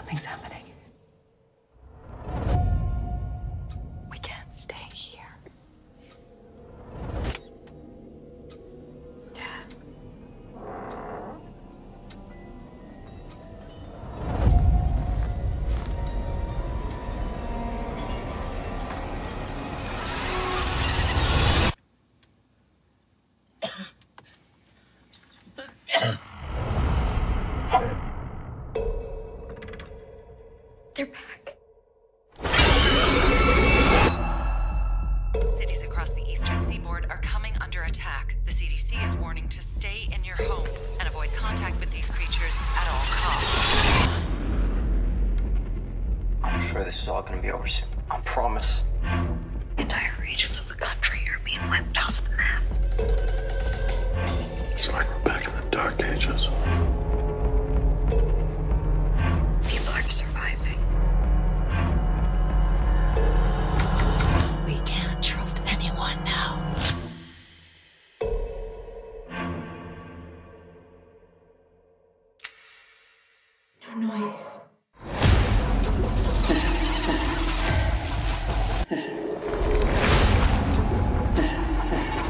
Something's happening. We can't stay here. Dad. They're back. Cities across the eastern seaboard are coming under attack. The CDC is warning to stay in your homes and avoid contact with these creatures at all costs. I'm sure this is all gonna be over soon. I promise. Entire regions of the country are being wiped off the map. It's like we're back in the Dark Ages. People are surviving. We can't trust anyone now. No noise. Listen, listen. Listen. Listen, listen.